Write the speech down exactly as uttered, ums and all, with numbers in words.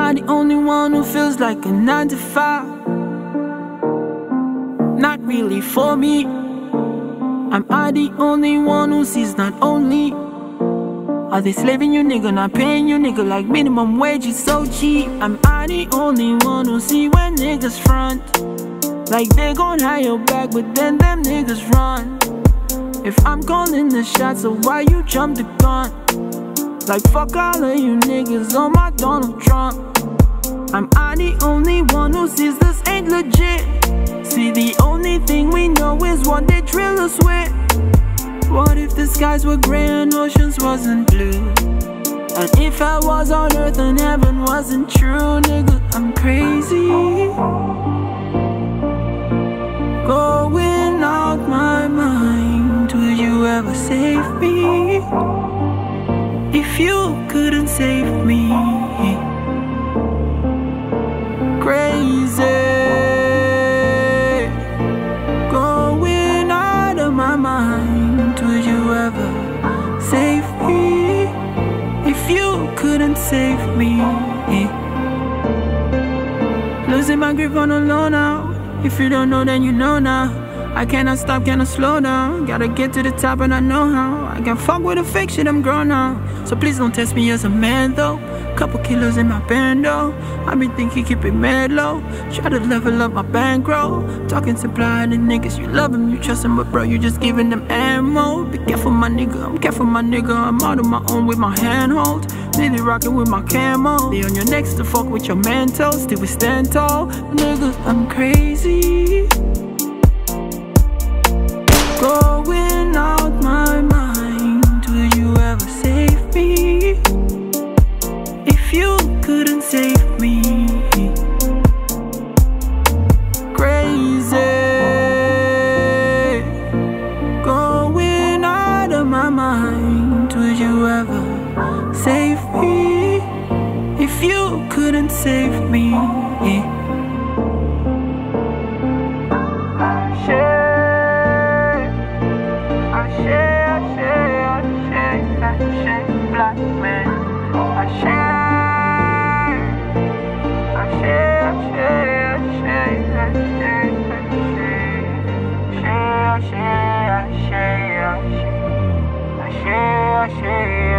I the only one who feels like a nine to five? Not really for me. Am I the only one who sees not only are they slaving you nigga, not paying you nigga like minimum wage is so cheap? Am I the only one who see when niggas front like they gon' have your back, but then them niggas run? If I'm calling the shots, so why you jump the gun? Like fuck all of you niggas on my Donald Trump. Am I the only one who sees this ain't legit? See, the only thing we know is what they drill us with. What if the skies were grey and oceans wasn't blue? And if I was on earth and heaven wasn't true? Nigga, I'm crazy, going out my mind. Would you ever save me if you couldn't save me? Crazy, going out of my mind. Would you ever save me if you couldn't save me? Losing my grip on the low now. If you don't know, then you know now. I cannot stop, cannot slow down. Gotta get to the top and I know how. I can fuck with the fake shit, I'm grown now. So please don't test me as a man though. Couple kilos in my bando. I been thinking keep it mad low. Try to level up my bankroll. Talking supply to niggas, you love them, you trust them, but bro, you just giving them ammo. Be careful my nigga, I'm careful my nigga. I'm out on my own with my handhold. Really rocking with my camo. Be on your next to fuck with your mantle. Still we stand tall. Nigga, I'm crazy, going out my mind. Would you ever save me if you couldn't save me? Crazy, going out of my mind. Would you ever save me if you couldn't save me? Black man, I share, I share, I share, I share, I share, I share, I share, I share, I share, I share, I share.